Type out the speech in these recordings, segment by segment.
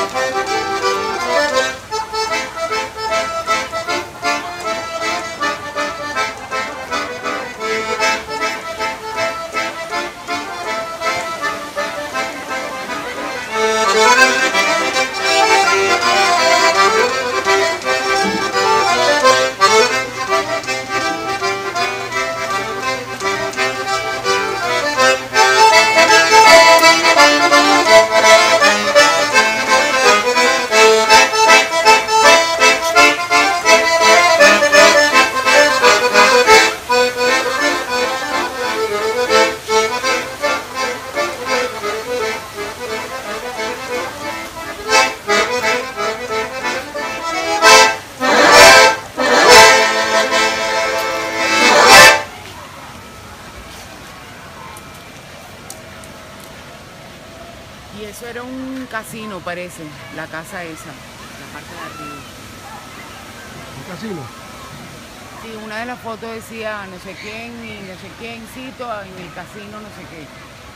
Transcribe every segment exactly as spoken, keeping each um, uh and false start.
Y eso era un casino, parece, la casa esa, la parte de arriba. ¿Un casino? Sí, una de las fotos decía no sé quién y no sé quiéncito en el casino, no sé qué.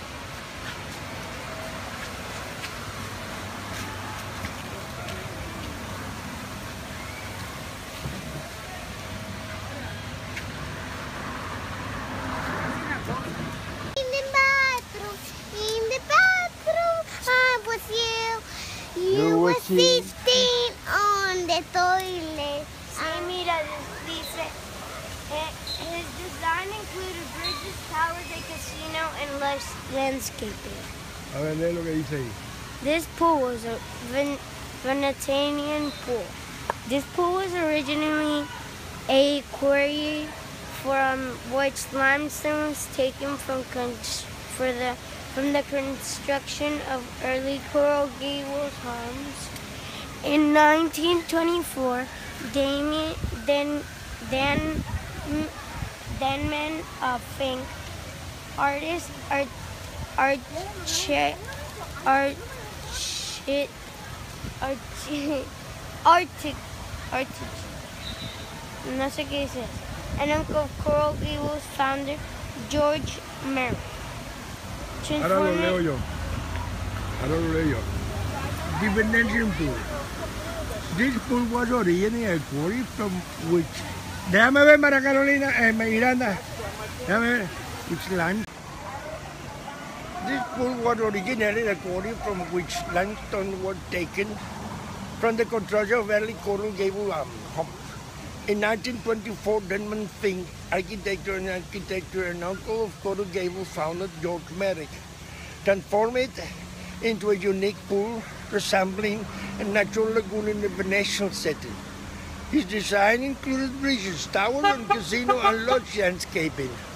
You were sitting on the toilet. Sí, mira, dice, eh, his design included bridges, towers, a casino, and lush landscaping. A ver, lee lo que dice ahí. This pool was a Ven Venetian pool. This pool was originally a quarry from which limestone was taken from for the from the construction of early Coral Gables homes. In nineteen twenty-four, Damien, then, then, Denman uh, Fink, artist, art, art, art, art, Arctic, Arctic, no sé qué dice, and Uncle Coral Gables founder George Merrick. Ahora lo leo yo. Ahora lo leo yo. The Venetian pool. This pool was originally a quarry from which... Déjame ver, María Carolina, eh, Miranda. Déjame ver. Which land? This pool was originally a quarry from which limestone was taken from the construction of early Coral Gable homes. In nineteen twenty-four, Denman Fink, architecture and architecture and uncle of Coral Gable, founded George Merrick, transformed it into a unique pool resembling a natural lagoon in a Venetian setting. His design included bridges, towers, and casino and lodge landscaping.